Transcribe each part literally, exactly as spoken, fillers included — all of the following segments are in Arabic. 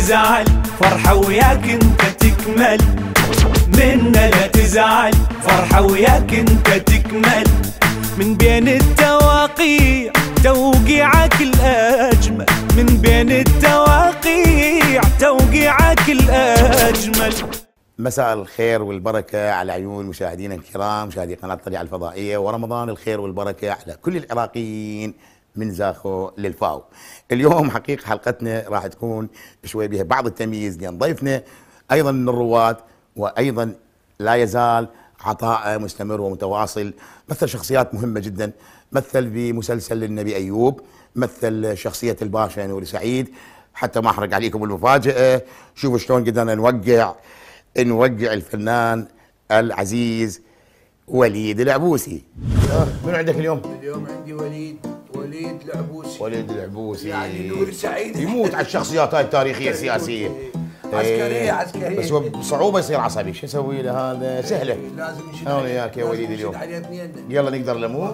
تزعل، فرحة وياك انت تكمل. منا لا تزعل، فرحة وياك انت تكمل. من بين التواقيع توقيعك الأجمل، من بين التواقيع توقيعك الأجمل. مساء الخير والبركة على عيون مشاهدينا الكرام، مشاهدي قناة الطليعة الفضائية، ورمضان الخير والبركة على كل العراقيين من زاخو للفاو. اليوم حقيقة حلقتنا راح تكون شوي بها بعض التمييز، لأن ضيفنا أيضا من الرواة، وأيضا لا يزال عطاء مستمر ومتواصل. مثل شخصيات مهمة جدا، مثل بمسلسل النبي أيوب، مثل شخصية الباشا نور سعيد. حتى ما أحرق عليكم المفاجأة، شوفوا شلون قدرنا نوقع نوقع الفنان العزيز وليد العبوسي. من عندك اليوم؟ اليوم عندي وليد وليد العبوسي. وليد العبوسي يعني نور سعيد يموت على الشخصيات هاي التاريخية السياسية. عسكرية عسكرية، بس هو بصعوبة يصير عصبي، شو اسوي له هذا؟ سهلة. لازم نشد انا وياك يا وليد اليوم. يلا نقدر لمو؟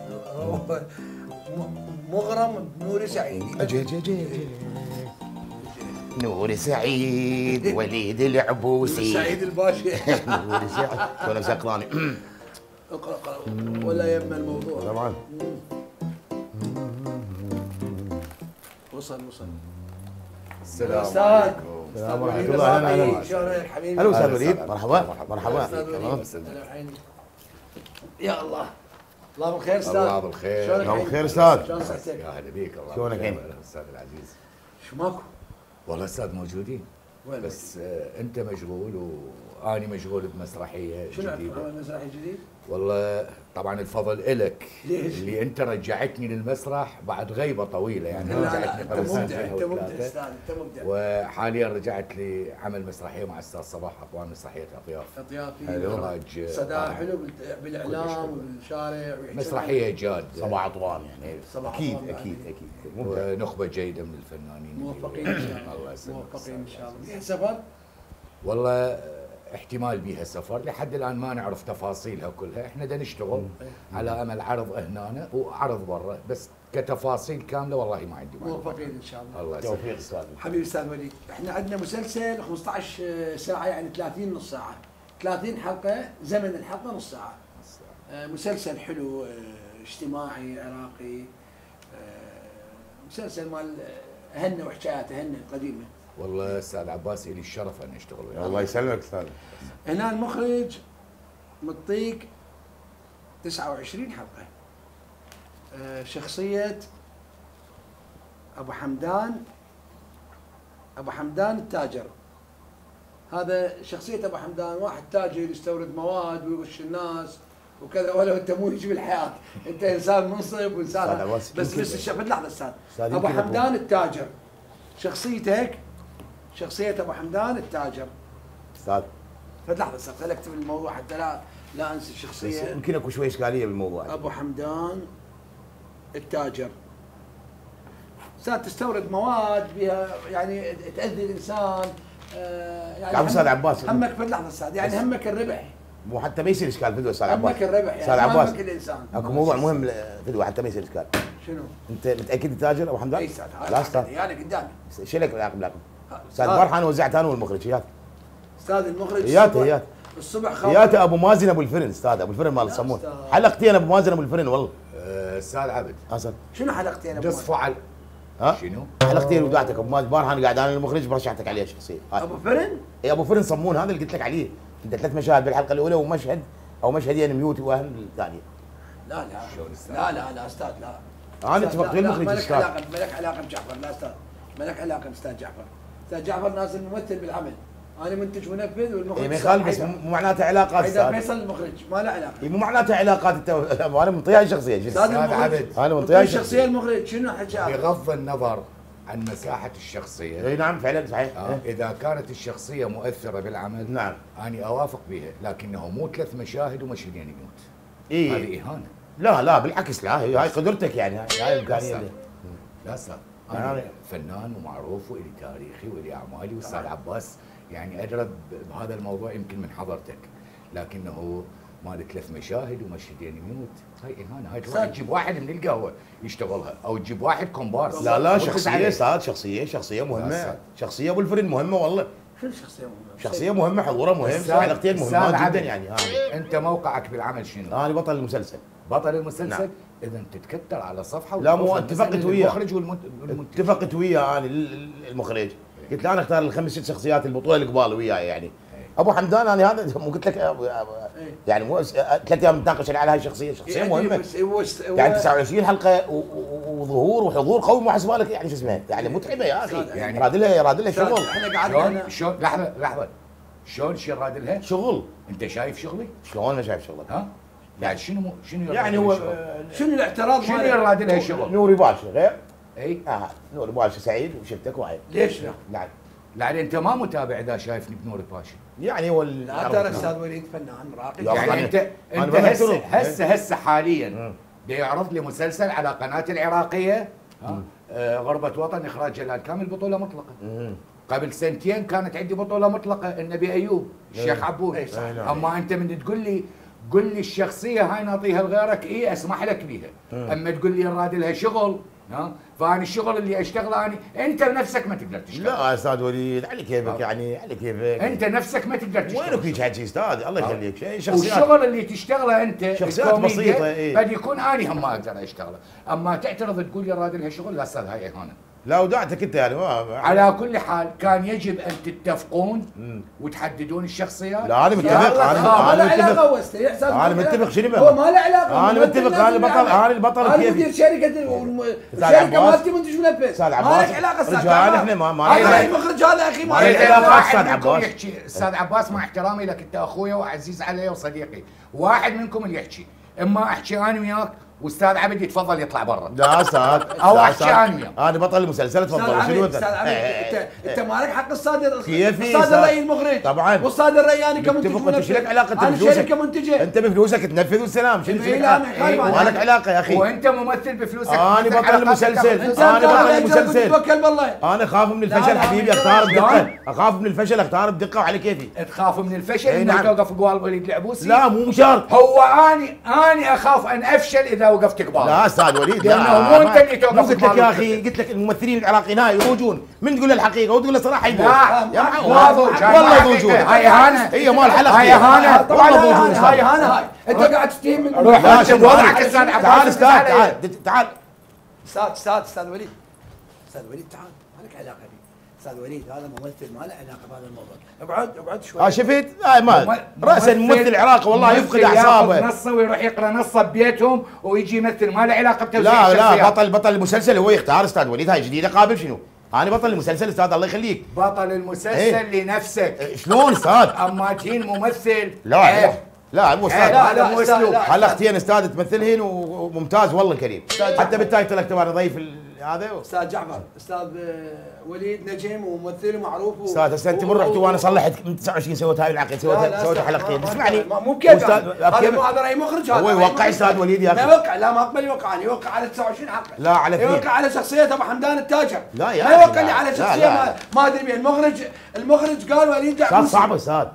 مغرم بنور سعيد. اجي اجي اجي نور سعيد وليد العبوسي. نور سعيد الباشا. نور سعيد شلون سكراني. اقرا اقرا ولا يم الموضوع. طبعا. وصل وصل. السلام عليكم. السلام ورحمة الله. اهلا اهلا. شلونك حبيبي؟ هلا استاذ وليد، مرحبا مرحبا. يا الله الله بالخير استاذ. الله بالخير. الله بالخير استاذ. شلون صحتك؟ يا هلا بيك. الله شلونك انت؟ استاذ العزيز. شو ماكو؟ والله استاذ موجودين، وين بس آه انت مشغول واني مشغول بمسرحيه شنو جديده. عمل مسرحي جديد؟ والله طبعا الفضل إلك. ليش؟ اللي انت رجعتني للمسرح بعد غيبه طويله، يعني لا لا رجعتني انت قبل مبدع، سنتين انت او مبدع ثلاثه، استاذ، انت مبدع. وحاليا رجعت لعمل مسرحيه مع الاستاذ صباح اقوان، مسرحيه اطياف. اطيافي اخراج صداها حلو بالاعلام وبالشارع. مسرحيه جاد. صباح اطوان يعني. صباح اكيد أطوان اكيد يعني. اكيد. ونخبه جيده من الفنانين. موفقين ان شاء الله الله. يسلمك. موفقين ان شاء الله. سفر؟ والله احتمال بيها سفر، لحد الان ما نعرف تفاصيلها كلها، احنا بدنا نشتغل على امل عرض هنا وعرض برا، بس كتفاصيل كامله والله ما عندي معلومات. موفقين ان شاء الله. الله توفيق يسلمك. استاذ. حبيبي استاذ وليد، احنا عندنا مسلسل خمسة عشر ساعه، يعني ثلاثين نص ساعه، ثلاثين حلقه، زمن الحلقه نص ساعه. آه مسلسل حلو، آه اجتماعي عراقي، آه مسلسل مال هنا وحكايات هنا القديمه. والله استاذ عباس لي الشرف ان اشتغل وياك. الله يسلمك استاذ. هنا المخرج مطيق تسعة وعشرين حلقه. آه شخصيه ابو حمدان ابو حمدان التاجر. هذا شخصيه ابو حمدان، واحد تاجر يستورد مواد ويغش الناس وكذا، ولا انت مو هيك بالحياه، انت انسان منصب وانسان بس بس الشباب. لحظه استاذ، ابو حمدان التاجر شخصيتك، شخصيه ابو حمدان التاجر استاذ. لحظه استاذ، خليني اكتب الموضوع حتى لا لا انسى الشخصيه. يمكن اكو شوي اشكاليه بالموضوع. ابو حمدان التاجر استاذ، تستورد مواد بها يعني تاذي الانسان. آه يعني يا استاذ عباس، همك في لحظه استاذ، يعني همك الربح، مو حتى ما يصير اشكال فدوى استاذ عباس. همك الربح يعني، استاذ عباس همك الانسان. اكو موضوع مهم فدوى حتى ما يصير اشكال. شنو؟ انت متاكد التاجر ابو حمدان؟ اي استاذ، لا استاذ، يعني قدامي. شو لك بالعقل بالعقل؟ استاذ فرحان وزعت انا والمخرج ايات. استاذ المخرج ايات ايات الصبح خاطر ايات ابو مازن ابو الفرن، استاذ ابو الفرن مال الصمون. حلقتين ابو مازن ابو الفرن والله. أه، استاذ عبد اسد شنو حلقتين ابو قصفوا على ها؟ شنو؟ حلقتين ودعتك ابو مازن بارحان قاعد انا المخرج برشحتك عليه شخصيه. ابو فرن؟ اي ابو فرن صمون، هذا اللي قلت لك عليه. انت ثلاث مشاهد بالحلقه الاولى ومشهد او مشهدين ميوت واهل الثانيه. لا لا لا لا لا استاذ لا. انا اتفقت ويا المخرج مالك استاذ. علاقه مالك علاقه بجعفر، لا استاذ، مالك علاقه باستاذ جعفر. استاذ جعفر نازل ممثل بالعمل، انا منتج منفذ والمخرج. اي ما يخالف، بس مو معناته علاقات حيدر استاذ. فيصل المخرج ما له علاقه. اي مو معناته علاقات انت. انا منطيها الشخصيه. استاذ المخرج انا منطيها الشخصيه المخرج شنو حكى؟ بغض النظر عن مساحه الشخصيه. اي نعم فعلا صحيح. آه. اذا كانت الشخصيه مؤثره بالعمل نعم اني اوافق بها، لكنه مو ثلاث مشاهد ومشهدين يموت. اي هذه اهانه. لا لا بالعكس، لا هي هاي قدرتك يعني، هاي الامكانيه. لا استاذ، انا فنان ومعروف والي تاريخي والي اعمالي، واستاذ عباس يعني ادرى بهذا الموضوع يمكن من حضرتك، لكنه مال ثلاث مشاهد ومشهدين يموت، هاي اهانه، هاي تروح تجيب واحد من القهوه يشتغلها او تجيب واحد كومبارس. لا لا وتركز شخصيه عليه. استاذ، شخصيه شخصيه مهمه، أستاذ. شخصيه ابو الفرن مهمه والله، شو الشخصيه مهمه؟ شخصيه مهمه، حضوره مهم، أستاذ- حلقتين أستاذ مهمات جدا عبد، يعني. ها انت موقعك بالعمل شنو؟ انا بطل المسلسل. بطل المسلسل؟ نعم. اذا تتكتر على صفحه لا مو وتروح اتفقت مثلاً وياه، المخرج والمنتج. اتفقت وياه انا المخرج، قلت له انا اختار الخمس ست شخصيات البطوله اللي قبال وياي يعني. ابو حمدان انا هذا مو قلت لك يعني مو ثلاث ايام نتناقش على هاي الشخصيه، شخصيه مهمه يعني تسعة وعشرين حلقه و- و- وظهور وحضور قوي، مو حسب بالك يعني شو اسمه يعني متعبه يا اخي، يعني- يعني راد لها راد لها شغل احنا قعدنا شلون هنا شلون لحظه لحظه شلون شي راد شغل. انت شايف شغلي؟ شلون ما شايف شغلك؟ ها؟ يعني شنو مو- شنو يعني يراد هو لها شغل؟ آه، شنو الاعتراض شنو ماله؟ يراد لها شغل؟ نوري باشا غير اي اه نوري باشا سعيد وشفتك وعيب. ليش لا؟ نعم يعني انت ما متابع اذا شايفني بنور باشا. يعني هو ال- لا ترى استاذ وليد فنان راقي. يا أخي يعني أنا- انت أنا انت بمثله. هسه هسه هسه حاليا مم. بيعرض لي مسلسل على قناه العراقيه، ها؟ آه غربة وطن اخراج جلال كامل بطوله مطلقه. مم. قبل سنتين كانت عندي بطوله مطلقه النبي ايوب الشيخ عبود. إيه، صح. إيه، نعم. اما انت من تقول لي قل لي الشخصيه هاي نعطيها لغيرك، اي اسمح لك بيها. اما تقول لي راد لها شغل، ها؟ فانا الشغل اللي اشتغله انا انت بنفسك ما تقدر تشتغل. لا استاذ وليد على كيفك آه. يعني على كيفك انت نفسك ما تقدر تشتغل. وينك هيك حكي استاذ الله آه. يخليك شيء شخصيات والشغل اللي تشتغله انت شخصيات الكوميديا بسيطة، إيه. قد يكون اني هم ما اقدر اشتغله، اما تعترض تقول لي راد لها شغل، لا استاذ هاي اهانه. لا ودعتك انت يعني ما على كل حال كان يجب ان تتفقون وتحددون الشخصيات. لا انا متفق يلا، انا ما انا له علاقه متفق هو است- يحسن أنا ما له متفق، علاقة. شنو بقى؟ هو ما له علاقه، أنا الممثل متفق، لازم أنا البطل- يعمل. أنا البطل انا كيفي. مدير شركه والم- أستاذ الشركه عباس. مالتي منتج منفذ. أستاذ ما عباس. لك علاقه استاذ رجال عباس. إحنا ما- ما هذا لك علاقة. المخرج هذا اخي ما ما له لك إذا علاقة. علاقه. أستاذ واحد منكم عباس. يحكي، استاذ عباس مع احترامي لك انت اخويا وعزيز علي وصديقي، واحد منكم اللي يحكي، اما احكي انا وياك واستاذ عبد يتفضل يطلع برا. لا استاذ أو لا، أحكي أستاذ. أنا وياه. انا بطل المسلسل استاذ تفضل عميد، شنو استاذ عميد، انت انت مالك حق الصادر كيفي الصادر أستاذ؟ راي المخرج طبعاً. والصادر راي انا كمنتج متفق، أنت منفذ. شو لك علاقة أنت انا بفلوسك؟ شركه منتجه. انت بفلوسك تنفذ والسلام شنو إيه، لك لا، علاقة؟ ما يخالف ما عليك. لك علاقه يا اخي وانت ممثل بفلوسك. أنا مثل بطل حلقات المسلسل. الكامل. انت أنا أنت بطل أنت المسلسل. توكل بالله. انا اخاف من لا، الفشل لا، حبيبي، أنت اختار شلون؟ بدقه، اخاف من الفشل اختار بدقه وعلى كيفي. تخاف من الفشل إيه، انك نعم. توقف قبال وليد العبوسي؟ لا مو شرط. هو اني اني اخاف ان افشل اذا وقفت قبال. لا استاذ وليد لأنه لا مو أنت ما- اللي توقف مو قلت لك قبال يا الفشل. اخي، قلت لك الممثلين العراقيين هاي يروجون، من تقول له الحقيقه وتقول له صراحه يبوظ. لا، يا ما معود. ضوج، هاي والله ما يضوجون. حقيقة. هاي اهانه. هي مال حلقه هاي اهانه. طبعا والله هاي يضوجون هاي هاي أستاذ. هاي انت قاعد تتهم من روح لا أنت شوف وضعك تعال أستاذ عباس، تعال بس استاذ علي. تعال تعال استاذ استاذ استاذ وليد استاذ وليد تعال ما لك علاقه بي استاذ وليد هذا ممثل ما له علاقه بهذا الموضوع. اقعد اقعد شوي. ها شفت؟ هاي ما راسا ممثل العراق والله يفقد ممثل اعصابه. ياخذ نصه ويروح يقرا نصه ببيتهم ويجي يمثل ما له علاقه بتوزيع لا الشخصيات. لا بطل بطل المسلسل هو يختار استاذ وليد، هاي جديده قابل شنو؟ انا بطل المسلسل استاذ الله يخليك. بطل المسلسل إيه. لنفسك، شلون استاذ؟ اما تهين ممثل لا عيب. لا مو استاذ. لا، لا، هذا مو أستاذ، اسلوب. لا. حلقتين استاذ تمثلهن وممتاز والله الكريم، حتى بالتايتل اكتب انا ضيف ال- هذا. استاذ جعفر استاذ آه، وليد نجم وممثل ومعروف و- استاذ هسه انت و- من رحت و- وانا صلحت من تسعة وعشرين سويت هاي العقد، لا، سويت لا، سويت أستاذ، حلقتين ما- ما- اسمعني. ما- مو كيف أستاذ- هذا كيف- مو هذا راي مخرج، هذا هو رأي يوقع مخرج. استاذ وليد يا لا اخي. يوقع، لا ما اقبل يوقع، انا يوقع على تسعة وعشرين حلقه. لا، على اثنين. يوقع على شخصيه ابو حمدان التاجر. لا يا ما أخي، يوقع لا. لي على لا، شخصيه لا. ما, ما ادري مين. المخرج المخرج قال وليد استاذ العبوسي. صعبه استاذ،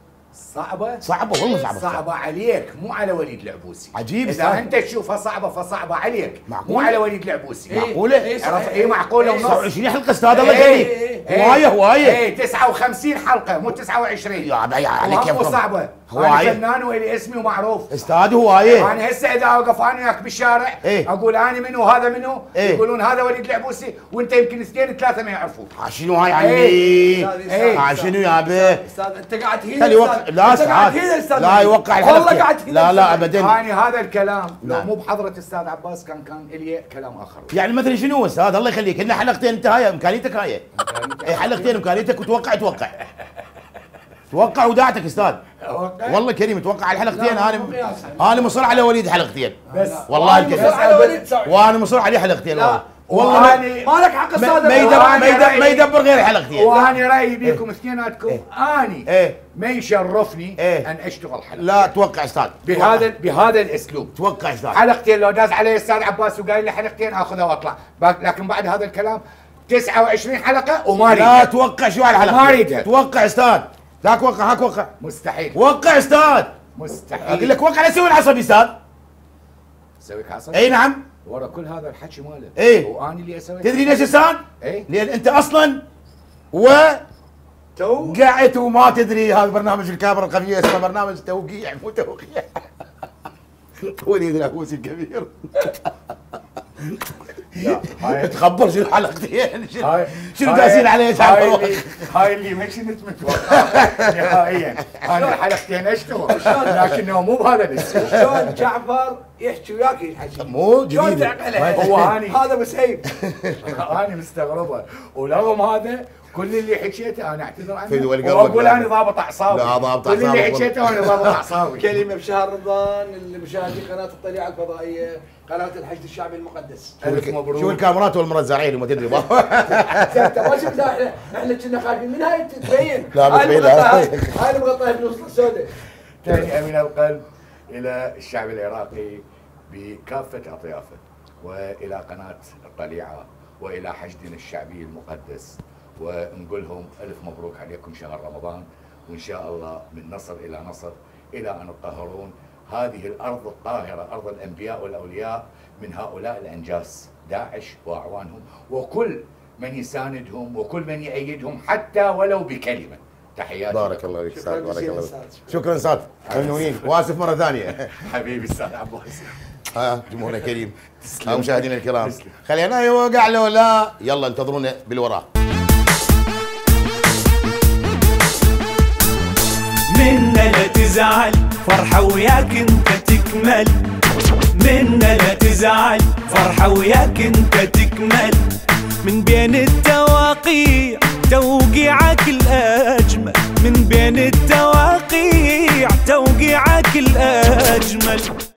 صعبه صعبه والله صعبه. صعبة عليك مو على وليد العبوسي. عجيب اذا أستاذ. انت تشوفها صعبه فصعبه عليك، معقول؟ مو على وليد العبوسي. إيه. معقوله؟ إيه، عرفت؟ صحيح. اي معقوله إيه. ونص. تسعة وعشرين حلقه استاذ الله إيه. يخليك. إيه. هوايه هوايه. ايه تسعة وخمسين حلقه مو تسعة وعشرين. يا عمي على مو كيفكم. صعبه. انا هوايه فنان والي اسمي ومعروف. استاذ هوايه. انا هسه اذا اوقف انا وياك بالشارع إيه. اقول انا منو وهذا منو، إيه. يقولون هذا وليد العبوسي وانت يمكن اثنين ثلاثه ما يعرفون. ها شنو هاي عمي؟ إيه. أستاذ، إيه. ها أستاذ، شنو يا بيه؟ استاذ انت قاعد تهين خلي يوقع. الأستاذ. لا أنت قاعد استاذ تهين الأستاذ لا وليد. يوقع والله الحلقه. قاعد تهين لا لا الأستاذ. ابدا. انا هذا الكلام لو نعم. مو بحضره استاذ عباس كان كان الي كلام اخر. يعني مثلا شنو استاذ الله يخليك، لنا حلقتين انت هاي امكانيتك هاي. اي حلقتين امكانيتك وتوقع توقع. توقع وداعتك استاذ. والله كريم توقع على الحلقتين. لا، انا مو قياس. انا مصر على وليد حلقتين. بس والله وأنا الكريم. مصر على وليد تسعة وعشرين. وانا مصر عليه حلقتين لا. والله. والله ما- وأنا- ما لك حق ما الصادر. ما يدبر وأنا ما يدبر, ما رأيي- يدبر غير حلقتين. وانا رايي بيكم اثنيناتكم اني إيه. ما يشرفني إيه. ان اشتغل حلقه لا توقع استاذ. بهذا بهذا الاسلوب. توقع استاذ. حلقتين لو داز علي استاذ عباس وقايل لي حلقتين اخذها واطلع، باك- لكن بعد هذا الكلام تسعة وعشرين حلقه وما لا اريد. توقع شو على الحلقه. ما أريدها. توقع استاذ. لا توقع هاك وقع. مستحيل وقع استاذ. مستحيل. اقول لك وقع اسوي العصبي استاذ. اسويك عصب؟ اي نعم. ورا كل هذا الحكي ماله ايه وانا اللي اسوي. تدري ليش استاذ؟ ايه لان انت اصلا و تو قعدت وما تدري هذا برنامج الكاميرا الخفيه اسمه برنامج توقيع مو توقيع. وليد العبوسي الكبير. لا هاي تخبر شنو حلقتين شنو هاي شنو داسين عليه هاي اللي هاي اللي ما كنت متوقع نهائيا. انا حلقتين اشتغل لكنه مو بهذا الاسلوب. شلون جعفر يحكي وياك يحكي مو شلون جديد. تعقله؟ هو هاني هذا مسيب. انا مستغربه ورغم هذا كل اللي حكيته انا اعتذر عنه في دول واقول قلبك. انا ضابط اعصابي. لا، ضابط كل اللي أعصابك. حكيته انا ضابط اعصابي. كلمه بشهر رمضان لمشاهدي قناه الطليعه الفضائيه، قناه الحشد الشعبي المقدس. الف مبروك. شو الكاميرات والمرزعين وما تدري انت ما شفنا احنا احنا كنا خايفين من هاي تبين. لا، هاي بتبين، المغطى- لا. هاي هاي المغطاه بالوسط السوداء. تهنئه من القلب الى الشعب العراقي بكافه اطيافه والى قناه الطليعه والى حشدنا الشعبي المقدس، ونقول لهم الف مبروك عليكم شهر رمضان، وان شاء الله من نصر الى نصر الى ان تطهرون هذه الارض الطاهره، ارض الانبياء والاولياء، من هؤلاء الانجاس داعش واعوانهم وكل من يساندهم وكل من يأيدهم حتى ولو بكلمه. تحياتي بارك لكم. الله فيك شكراً استاذ، بارك جزيلاً الله أستاذ. فيك. شكرا استاذ ممنونين واسف مره ثانيه. حبيبي استاذ عباس. ها جمهورنا الكريم، ها مشاهدينا الكرام، خلينا يوقع لو لا، يلا انتظرونا بالوراء. منا لا تزعل فرحة وياك انت تكمل، منا لا تزعل فرحة وياك انت تكمل، من بين التواقيع توقيعك الأجمل، من بين التواقيع توقيعك الأجمل.